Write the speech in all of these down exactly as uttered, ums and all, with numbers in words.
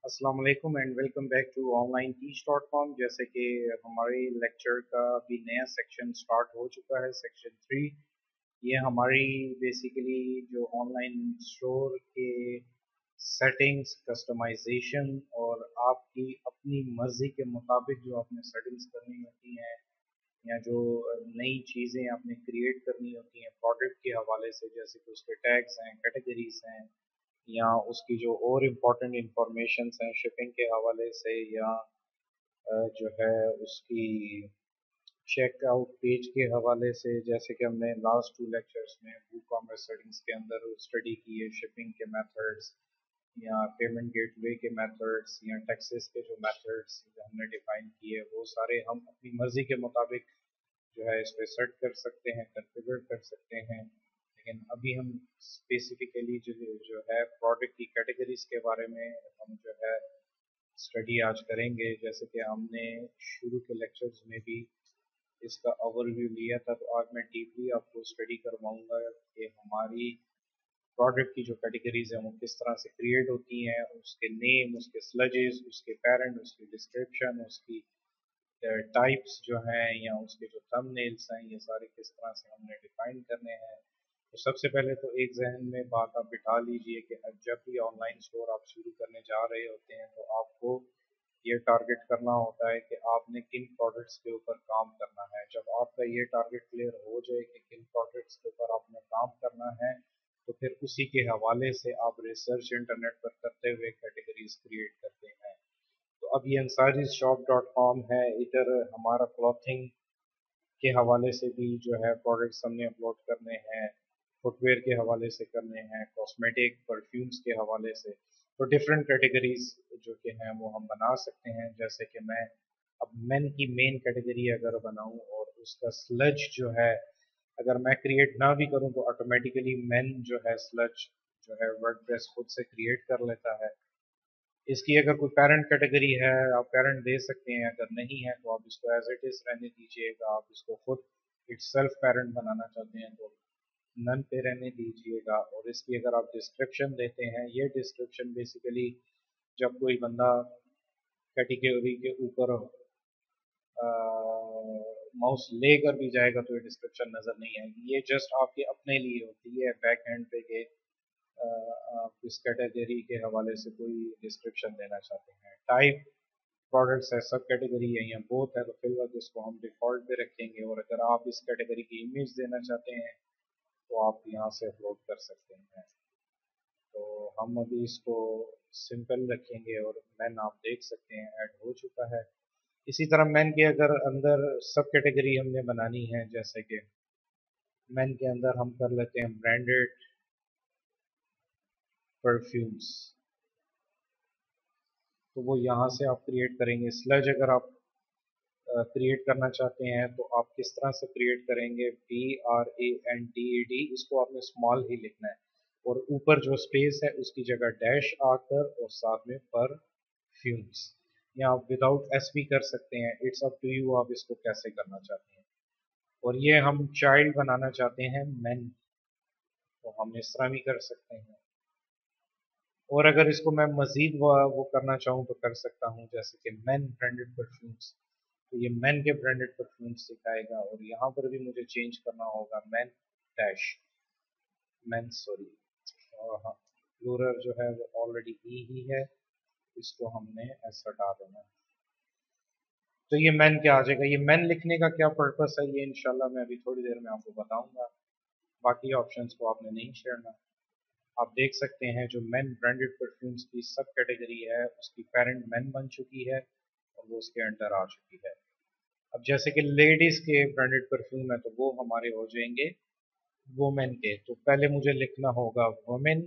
अस्सलाम वालेकुम and welcome back to online teach dot com. जैसे कि हमारे लेक्चर का भी नया सेक्शन स्टार्ट हो चुका है, सेक्शन थ्री। ये हमारी बेसिकली जो ऑनलाइन स्टोर के सेटिंग्स, कस्टमाइजेशन और आपकी अपनी मर्ज़ी के मुताबिक जो आपने सेटिंग्स करनी होती हैं या जो नई चीज़ें आपने क्रिएट करनी होती हैं प्रोडक्ट के हवाले से, जैसे कि उसके टैग्स हैं, कैटेगरीज हैं, या उसकी जो और इम्पोर्टेंट इंफॉर्मेशन हैं शिपिंग के हवाले से, या अ, जो है उसकी चेकआउट पेज के हवाले से। जैसे कि हमने लास्ट टू लेक्चर्स में वूकॉमर्स सेटिंग्स के अंदर स्टडी की है, शिपिंग के मेथड्स या पेमेंट गेटवे के मेथड्स या टैक्सेस के जो मेथड्स हमने डिफाइन किए, वो सारे हम अपनी मर्ज़ी के मुताबिक जो है इस पे सेट कर सकते हैं, कॉन्फ़िगर कर सकते हैं। लेकिन अभी हम स्पेसिफिकली जो जो है प्रोडक्ट की कैटेगरीज के बारे में हम जो है स्टडी आज करेंगे। जैसे कि हमने शुरू के लेक्चर्स में भी इसका ओवरव्यू लिया था, तो आज मैं डीपली आपको स्टडी करवाऊंगा कि हमारी प्रोडक्ट की जो कैटेगरीज हैं वो किस तरह से क्रिएट होती हैं, उसके नेम, उसके स्लजेस, उसके पेरेंट, उसकी डिस्क्रिप्शन, उसकी टाइप्स जो हैं या उसके जो थंबनेल्स हैं, ये सारे किस तरह से हमने डिफाइन करने हैं। तो सबसे पहले तो एक जहन में बात आप बिठा लीजिए कि जब भी ऑनलाइन स्टोर आप शुरू करने जा रहे होते हैं तो आपको ये टारगेट करना होता है कि आपने किन प्रोडक्ट्स के ऊपर काम करना है। जब आपका ये टारगेट क्लियर हो जाए कि किन प्रोडक्ट्स के ऊपर आपने काम करना है, तो फिर उसी के हवाले से आप रिसर्च इंटरनेट पर करते हुए कैटेगरीज क्रिएट करते हैं। तो अब ये अंसारी शॉप डॉट कॉम है, इधर हमारा क्लॉथिंग के हवाले से भी जो है प्रोडक्ट्स हमने अपलोड करने हैं, फुटवेयर के हवाले से करने हैं, कॉस्मेटिक, परफ्यूम्स के हवाले से। तो डिफरेंट कैटेगरीज जो कि हैं वो हम बना सकते हैं। जैसे कि मैं अब मेन की मेन कैटेगरी अगर बनाऊं और उसका स्लज जो है अगर मैं क्रिएट ना भी करूं तो ऑटोमेटिकली मेन जो है स्लज जो है वर्डप्रेस खुद से क्रिएट कर लेता है। इसकी अगर कोई पेरेंट कैटेगरी है आप पेरेंट दे सकते हैं, अगर नहीं है तो आप इसको एज इट इज़ रहने दीजिएगा। आप इसको खुद इट्स सेल्फ पेरेंट बनाना चाहते हैं तो नन पे रहने दीजिएगा। और इसकी अगर आप डिस्क्रिप्शन देते हैं, ये डिस्क्रिप्शन बेसिकली जब कोई बंदा कैटेगरी के ऊपर माउस लेकर भी जाएगा तो ये डिस्क्रिप्शन नज़र नहीं आएगी। ये जस्ट आपके अपने लिए होती है बैक एंड पे के अ, आप इस कैटेगरी के हवाले से कोई डिस्क्रिप्शन देना चाहते हैं। टाइप प्रोडक्ट्स है, सब कैटेगरी है या बोथ है, तो फिर वक्त इसको हम डिफ़ॉल्ट पे रखेंगे। और अगर आप इस कैटेगरी की इमेज देना चाहते हैं तो आप यहाँ से अपलोड कर सकते हैं। तो हम अभी इसको सिंपल रखेंगे और मैन आप देख सकते हैं ऐड हो चुका है। इसी तरह मैन के अगर अंदर सब कैटेगरी हमने बनानी है, जैसे कि मैन के अंदर हम कर लेते हैं ब्रांडेड परफ्यूम्स, तो वो यहाँ से आप क्रिएट करेंगे। स्लज अगर आप क्रिएट करना चाहते हैं तो आप किस तरह से क्रिएट करेंगे, P R A N T E D, इसको आपने स्मॉल ही लिखना है और ऊपर जो स्पेस है उसकी जगह डैश आकर और साथ में परफ्यूम्स, या आप विदाउट एस भी कर सकते हैं। इट्स अप टू यू आप इसको कैसे करना चाहते हैं। और ये हम चाइल्ड बनाना चाहते हैं मैन, तो हम इस तरह भी कर सकते हैं। और अगर इसको मैं मज़ीद वो, वो करना चाहूँ तो कर सकता हूँ, जैसे कि मैन ब्रांडेड परफ्यूम्स, तो ये मैन के ब्रांडेड परफ्यूम्स दिखाएगा। और यहाँ पर भी मुझे चेंज करना होगा मैन डैश मैन सॉरी, और हाँ प्लूरल जो है वो ऑलरेडी ई ही है, इसको हमने ऐसा हटा देना है। तो ये मैन क्या आ जाएगा। ये मैन लिखने का क्या पर्पस है ये इंशाल्लाह मैं अभी थोड़ी देर में आपको बताऊंगा। बाकी ऑप्शंस को आपने नहीं छेड़ना। आप देख सकते हैं जो मेन ब्रांडेड परफ्यूम्स की सब कैटेगरी है उसकी पेरेंट मेन बन चुकी है और वो उसके अंडर आ चुकी है। अब जैसे कि लेडीज के ब्रांडेड परफ्यूम है तो वो हमारे हो जाएंगे वुमेन के। तो पहले मुझे लिखना होगा वुमेन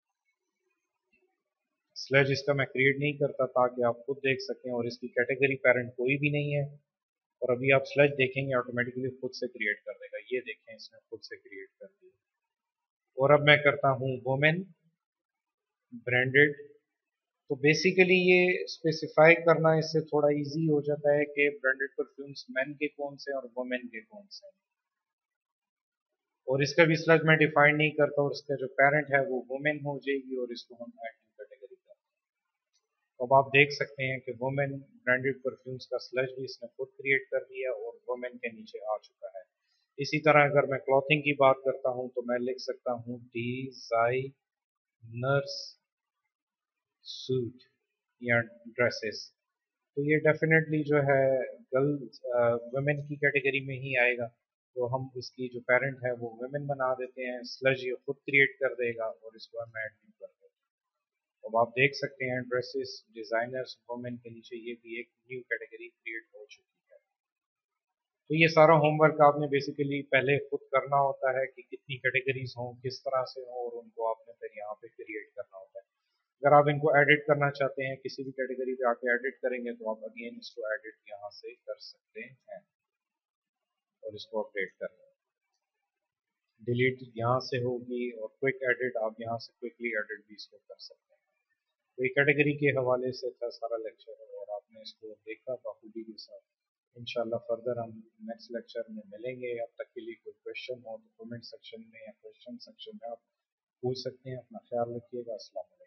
स्लैश, इसका मैं क्रिएट नहीं करता ताकि आप खुद देख सकें, और इसकी कैटेगरी पेरेंट कोई भी नहीं है। और अभी आप स्लैश देखेंगे ऑटोमेटिकली खुद से क्रिएट कर देगा। ये देखें इसने खुद से क्रिएट कर दिया। और अब मैं करता हूँ वुमेन ब्रांडेड। तो बेसिकली ये स्पेसिफाई करना इससे थोड़ा इजी हो जाता है कि ब्रांडेड परफ्यूम्स मेन के कौन से और वुमेन के कौन से हैं। और इसका भी स्लग मैं डिफाइन नहीं करता और इसका जो पेरेंट है वो वुमेन हो जाएगी और इसको हम एक्टिव कैटेगरी करते हैं। अब आप देख सकते हैं कि वुमेन ब्रांडेड परफ्यूम्स का स्लज भी इसने खुद क्रिएट कर दिया और वुमेन के नीचे आ चुका है। इसी तरह अगर मैं क्लॉथिंग की बात करता हूं तो मैं लिख सकता हूं डिजाइनर्स सूट या ड्रेसेस। तो ये डेफिनेटली जो है गर्ल्स वुमेन की कैटेगरी में ही आएगा। तो हम इसकी जो पेरेंट है वो वुमेन बना देते हैं, स्लज ये खुद क्रिएट कर देगा और इसको हम ऐड नहीं कर देते। अब आप देख सकते हैं ड्रेसेस डिजाइनर्स वुमेन के नीचे ये भी एक न्यू कैटेगरी क्रिएट हो चुकी है। तो ये सारा होमवर्क आपने बेसिकली पहले खुद करना होता है कि कितनी कैटेगरीज हों, किस तरह से हों, और उनको आपने फिर यहाँ पे क्रिएट करना होता है। अगर आप इनको एडिट करना चाहते हैं, किसी भी कैटेगरी पे आके एडिट करेंगे तो आप अगेन इसको एडिट यहाँ से कर सकते हैं और इसको अपडेट कर लें। डिलीट यहाँ से होगी और क्विक एडिट आप यहाँ से क्विकली एडिट भी इसको कर सकते हैं। तो ये कैटेगरी के हवाले से था सारा लेक्चर और आपने इसको देखा बखूबी के साथ। इंशाल्लाह फर्दर हम नेक्स्ट लेक्चर में मिलेंगे। अब तक के लिए कोई क्वेश्चन हो तो कमेंट सेक्शन में या क्वेश्चन सेक्शन में आप पूछ सकते हैं। अपना ख्याल रखिएगा। अस्सलाम वालेकुम।